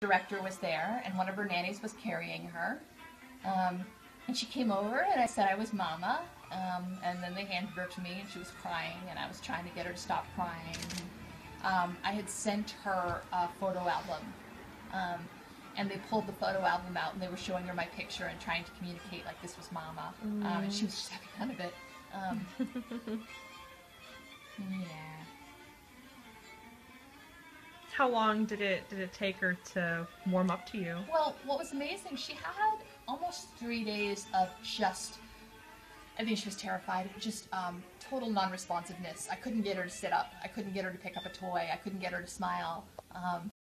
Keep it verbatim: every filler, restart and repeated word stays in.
director was there, and one of her nannies was carrying her. Um, and she came over, and I said I was Mama. Um, and then they handed her to me, and she was crying, and I was trying to get her to stop crying. Um, I had sent her a photo album, um, and they pulled the photo album out, and they were showing her my picture and trying to communicate like this was Mama. Mm. Um, and she was just having none of it. Um, yeah. How long did it did it take her to warm up to you? Well, what was amazing, she had almost three days of just, I think she was terrified, just um, total non-responsiveness. I couldn't get her to sit up. I couldn't get her to pick up a toy. I couldn't get her to smile. Um,